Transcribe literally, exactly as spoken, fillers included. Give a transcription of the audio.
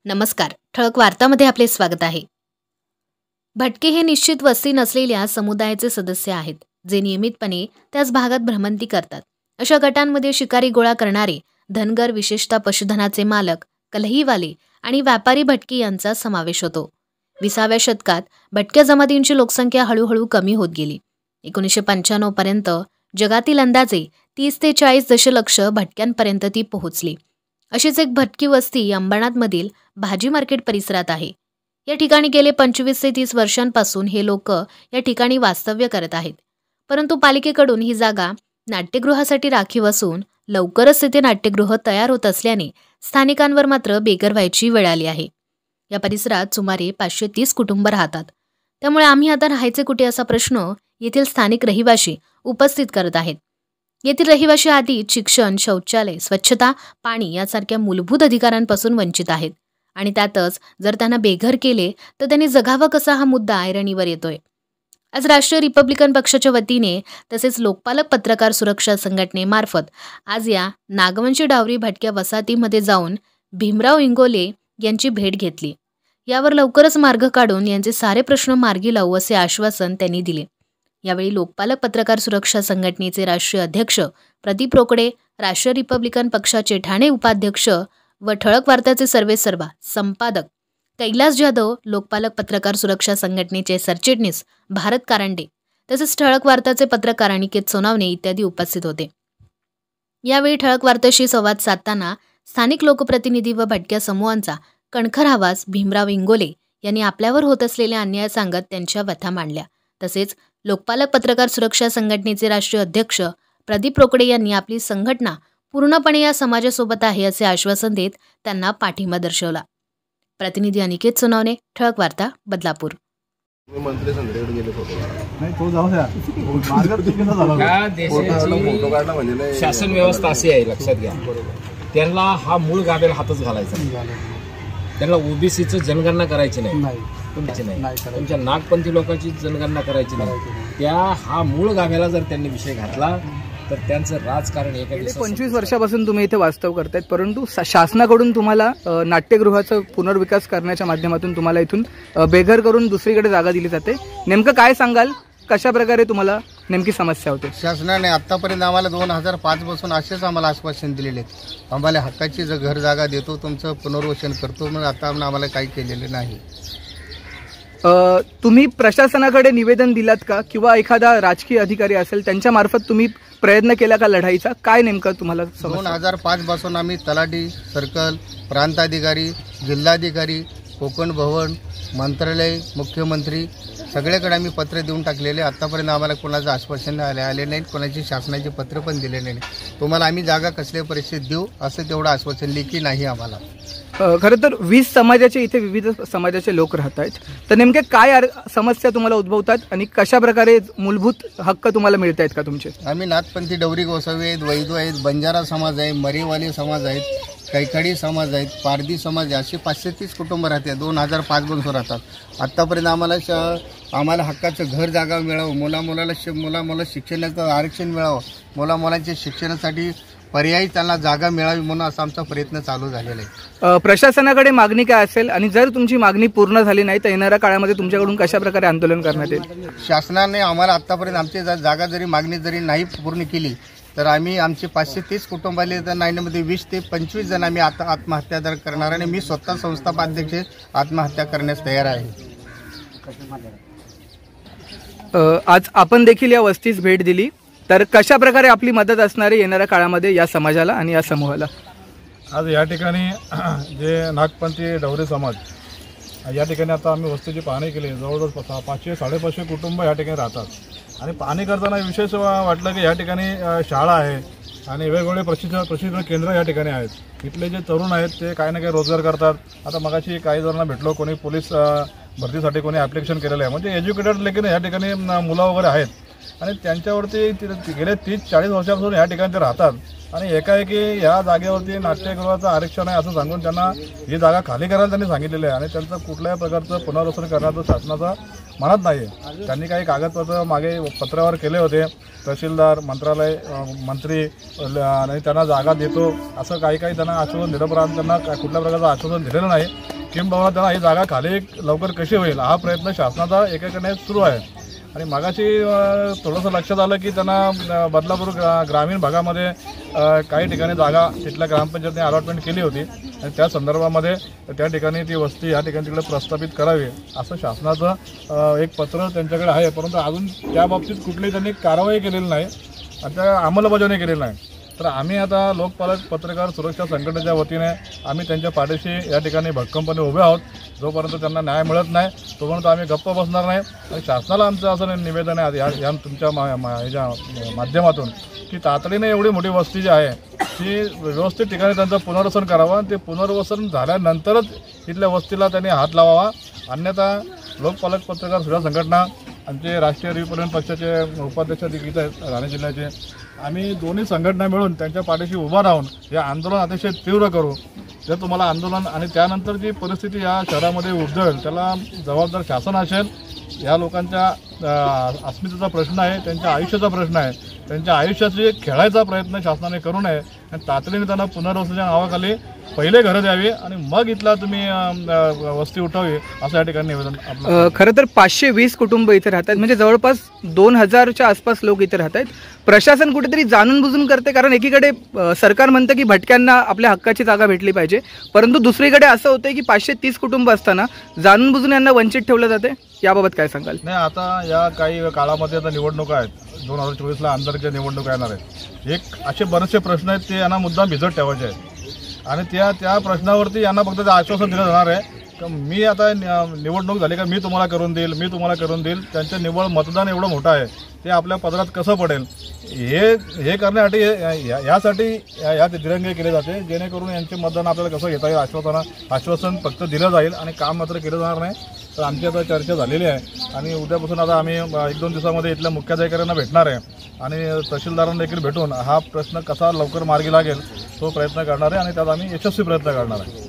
नमस्कार. ठळक वार्तामध्ये आपले स्वागत आहे. भटके हे निश्चित वस्ती नसलेल्या समुदायाचे सदस्य आहेत, जे नियमितपणे त्याच भागात भ्रमंती करतात. अशा गटांमध्ये शिकारी गोळा करणारे, धनगर, विशेषतः पशुधनाचे मालक, कल्हीवाले आणि व्यापारी भटके यांचा समावेश होतो. विसाव्या शतकात भटक्या जमातींची लोकसंख्या हळूहळू कमी होत गेली. एकोणीसशे पंच्याण्णव पर्यंत जगातील अंदाजे तीस ते चाळीस दशलक्ष भटक्यांपर्यंत ती पोहोचली. अशीच एक भटकी वस्ती अंबरनाथमधील भाजी मार्केट परिसरात आहे. या ठिकाणी गेले पंचवीस ते तीस वर्षांपासून हे लोक या ठिकाणी वास्तव्य करत आहेत. परंतु पालिकेकडून ही जागा नाट्यगृहासाठी राखीव असून लवकरच तेथे नाट्यगृह तयार होत असल्याने स्थानिकांवर मात्र बेघर व्हायची वेळ आली आहे. या परिसरात सुमारे पाचशे तीस कुटुंब राहतात. त्यामुळे आम्ही आता राहायचे कुठे असा प्रश्न येथील स्थानिक रहिवासी उपस्थित करत आहेत. येथील रहिवासी आधी शिक्षण, शौचालय, स्वच्छता, पाणी यासारख्या मूलभूत अधिकारांपासून वंचित आहेत. आणि त्यातच जर त्यांना बेघर केले तर त्यांनी जगावं कसा हा मुद्दा ऐरणीवर येतोय. आज राष्ट्रीय रिपब्लिकन पक्षाच्या वतीने तसेच लोकपालक पत्रकार सुरक्षा संघटनेमार्फत आज या नागवंशी डावरी भटक्या वसाहतीमध्ये जाऊन भीमराव इंगोले यांची भेट घेतली. यावर लवकरच मार्ग काढून यांचे सारे प्रश्न मार्गी लावू असे आश्वासन त्यांनी दिले. यावेळी लोकपालक पत्रकार सुरक्षा संघटनेचे राष्ट्रीय अध्यक्ष प्रदीप रोकडे, राष्ट्रीय रिपब्लिकन पक्षाचे ठाणे उपाध्यक्ष व ठळक वार्ताचे सर्वेसर्वा संपादक कैलास जाधव, लोकपालक पत्रकार सुरक्षा संघटनेचे सरचिटणीस भारत कारंडे तसेच ठळक वार्ताचे पत्रकार अनिकेत सोनावणे इत्यादी उपस्थित होते. यावेळी ठळक वार्ताशी संवाद साधताना स्थानिक लोकप्रतिनिधी व भटक्या समूहांचा कणखर आवाज भीमराव इंगोले यांनी आपल्यावर होत असलेल्या अन्याय सांगत त्यांच्या व्यथा मांडल्या. तसेच लोकपालक पत्रकार सुरक्षा संघटनेचे राष्ट्रीय अध्यक्ष प्रदीप रोकडे यांनी आपली संघटना पूर्णपणे या समाजासोबत आहे असे आश्वासन देत त्यांना पाठिंबा दर्शवला. प्रतिनिधी अनिकेत सोनावणे, ठळक वार्ता, बदलापूर. शासन व्यवस्था अशी आहे, लक्षात घ्या. त्यांना हा मूळ गाभ्याला हातच घालायचा. त्यांना ओबीसीचं जनगणना करायची नाही, तुमच्या नागपंथी लोकांची जनगणना करायची नाही. त्या हा मूळ गाभ्याला जर त्यांनी विषय घातला तर त्यांचं राजकारण एका दिवसात. पंचवीस वर्षापासून तुम्ही इथे वास्तव करतायत, परंतु शासनाकडून तुम्हाला नाट्यगृहाचं पुनर्विकास करण्याच्या माध्यमातून तुम्हाला इथून बेघर करून दुसरीकडे जागा दिली जाते. नेमकं काय सांगाल, कशा प्रकारे तुम्हाला नेमकी समस्या होते? शासनाने आतापर्यंत आम्हाला दोन हजार पाच पासून असेच आम्हाला आश्वासन दिलेले आहेत. आम्हाला हक्काची घर जागा देतो, तुमचं पुनर्वसन करतो, मग आता आम्हाला काही केलेले नाही. तुम्ही प्रशासनाकडे निवेदन दिलात का, किंवा एखादा राजकीय अधिकारी असेल त्यांच्या मार्फत तुम्ही प्रयत्न केला का लढाईचा? काय नेमकं तुम्हाला? दोन हजार पाच पासून आम्ही तलाठी, सर्कल, प्रांताधिकारी, जिल्हाधिकारी, कोकण भवन, मंत्रालय, मुख्यमंत्री सगळ्याकडे आम्ही पत्र देऊन टाकलेले. आतापर्यंत आम्हाला कोणाचं आश्वासन आले आले नाहीत, कोणाची शासनाचे पत्र पण दिले नाही. तुम्हाला आम्ही जागा कसल्या परिस्थितीत देऊ असं तेवढं आश्वासन लेखी नाही आम्हाला. खरं तर वीस समाजाचे इथे विविध समाजाचे लोक राहत आहेत, तर नेमके काय समस्या तुम्हाला उद्भवतात आणि कशा प्रकारे मूलभूत हक्क तुम्हाला मिळत आहेत का तुमचे? आम्ही नाथपंथी, डवरी गोसावी आहेत, वैदू आहेत, बंजारा समाज आहे, मरेवाली समाज आहेत, कैकाडी समाज आहेत, पारधी समाज आहे. असे पाचशे तीस कुटुंब राहते. दोन हजार पाच पासून राहतात. आत्तापर्यंत आम्हाला श आम्हाला हक्काचं घर जागा मिळावं, मुला मुलाला श मुला मुला शिक्षणाचं आरक्षण मिळावं, मुला मुलांच्या शिक्षणासाठी पर्यायी त्यांना जागा मिळावी म्हणून असा आमचा प्रयत्न चालू झालेला आहे. प्रशासनाकडे मागणी काय असेल, आणि जर तुमची मागणी पूर्ण झाली नाही तर येणाऱ्या काळामध्ये तुमच्याकडून कशा प्रकारे आंदोलन करण्यात येईल? शासनाने आम्हाला आतापर्यंत आमची जागा जरी मागणी जरी नाही पूर्ण केली तर आम्ही आमचे पाचशे तीस कुटुंबाले तर नाईनमध्ये वीस ते पंचवीस जण आम्ही आता आत्महत्या दर करणार, आणि मी स्वतः संस्थापाध्यक्ष आत्महत्या करण्यास तयार आहे. आज आपण देखील या वस्तीस भेट दिली, तर कशा प्रकारे आपली मदत असणार आहे येणाऱ्या काळामध्ये या समाजाला आणि या समूहाला? आज या ठिकाणी जे नागपंथी डवरे समाज या ठिकाणी आता आम्ही वस्तीची पाहणी केली. जवळजवळ पाचशे साडेपाचशे कुटुंब या ठिकाणी राहतात. आणि पाहणी करताना विशेष वाटलं की या ठिकाणी शाळा आहे आणि वेगवेगळे प्रशिक्षण प्रशिक्षण केंद्र या ठिकाणी आहेत. इथले जे तरुण आहेत ते काही ना काही रोजगार करतात. आता मगाशी काही जणांना भेटलो, कोणी पोलीस भरतीसाठी कोणी ॲप्लिकेशन केलेलं आहे. म्हणजे एज्युकेटेड लेकिन या ठिकाणी मुलं वगैरे आहेत आणि त्यांच्यावरती गेले तीस चाळीस वर्षापासून या ठिकाणी ते राहतात. आणि एकाएकी या जागेवरती नाट्यगृहाचं आरक्षण आहे असं सांगून त्यांना ही जागा खाली करायला त्यांनी सांगितलेली आहे. आणि त्यांचं कुठल्याही प्रकारचं पुनर्वसन करण्याचं शासनाचा मनात नाही आहे. त्यांनी काही कागदपत्र मागे पत्रावर केले होते, तहसीलदार, मंत्रालय, मंत्री, आणि त्यांना जागा देतो असं काही काही त्यांना आश्वासन दिलं, पण त्यांना कुठल्या प्रकारचं आश्वासन दिलेलं नाही. किंबहुना त्यांना ही जागा खाली लवकर कशी होईल हा प्रयत्न शासनाचा एकाकडे सुरू आहे. आणि मागाशी थोडंसं लक्षात आलं की त्यांना बदलापूर ग्रामीण भागामध्ये काही ठिकाणी जागा तिथल्या ग्रामपंचायतीने अलॉटमेंट केली होती आणि त्या संदर्भामध्ये त्या ठिकाणी ती वस्ती या ठिकाणी तिकडे प्रस्थापित करावी असं शासनाचं एक पत्र त्यांच्याकडे आहे. परंतु अजून त्या बाबतीत कुठलीही त्यांनी कारवाई केलेली नाही आणि त्या अंमलबजावणी केलेली नाही. तर आम्ही आता लोकपालक पत्रकार सुरक्षा संघटनेच्या वतीने आम्ही त्यांच्या पाठीशी या ठिकाणी भक्कमपणे उभे आहोत. जोपर्यंत त्यांना न्याय मिळत नाही तोपर्यंत आम्ही गप्प बसणार नाही. आणि शासनाला आमचं असं निवेदन आहे या, या तुमच्या मा, मा, ह्याच्या माध्यमातून की तातडीने एवढी मोठी वस्ती जी आहे ती व्यवस्थित ठिकाणी त्यांचं पुनर्वसन करावं. ते पुनर्वसन झाल्यानंतरच इथल्या वस्तीला त्यांनी हात लावावा. अन्यथा लोकपालक पत्रकार सुरक्षा संघटना आमचे राष्ट्रीय रिपब्लिकन पक्षाचे उपाध्यक्ष देखील आहेत ठाणे जिल्ह्याचे, आम्ही दोन्ही संघटना मिळून त्यांच्या पाठीशी उभा राहून हे आंदोलन अतिशय तीव्र करू. जर तुम्हाला आंदोलन आणि त्यानंतर जी परिस्थिती या शहरामध्ये उद्भवेल त्याला जबाबदार शासन असेल. या लोकांच्या अस्मितेचा प्रश्न आहे, त्यांच्या आयुष्याचा प्रश्न आहे. त्यांच्या आयुष्याशी खेळायचा प्रयत्न शासनाने करू नये आणि तातडीने त्यांना पुनर्वसनाच्या नावाखाली पहिले घरं द्यावी आणि मग इथला तुम्ही वस्ती उठावी असं या ठिकाणी निवेदन. खरं तर पाचशे वीस कुटुंब इथे राहतात, म्हणजे जवळपास दोन हजारच्या आसपास लोक इथे राहत आहेत. प्रशासन कुठेतरी जाणून बुजून करते, कारण एकीकडे सरकार म्हणतं की भटक्यांना आपल्या हक्काची जागा भेटली पाहिजे, परंतु दुसरीकडे असं होतं की पाचशे तीस कुटुंब असताना जाणून बुजून यांना वंचित ठेवलं जाते. याबाबत काय सांगाल? नाही, आता या काही काळामध्ये आता निवडणुका आहेत, दोन हजार चोवीसला आमदारच्या निवडणुका येणार आहेत. एक असे बरेचसे प्रश्न आहेत ते यांना मुद्दाम भिजत ठेवायचे आहेत आणि त्या त्या प्रश्नावरती यांना फक्त ते आश्वासन दिलं जाणार आहे की मी आता निवडणूक झाली का मी तुम्हाला करून देईल मी तुम्हाला करून देईल. त्यांचं निव्वळ मतदान एवढं मोठं आहे ते आपल्या पदरात कसं पडेल हे हे करण्यासाठी यासाठी या दिरंगे केले जाते जेणेकरून यांचे मतदान आपल्याला कसं घेता येईल आश्वासन आश्वासन फक्त दिलं जाईल आणि काम मात्र केलं जाणार नाही. तर आमची आता चर्चा झालेली आहे आणि उद्यापासून आता आम्ही एक दोन दिवसामध्ये इथल्या मुख्याधिकाऱ्यांना भेटणार आहे आणि तहसीलदारांना देखील भेटून हा प्रश्न कसा लवकर मार्गी लागेल तो प्रयत्न करणार आहे आणि त्यात आम्ही यशस्वी प्रयत्न करणार आहे.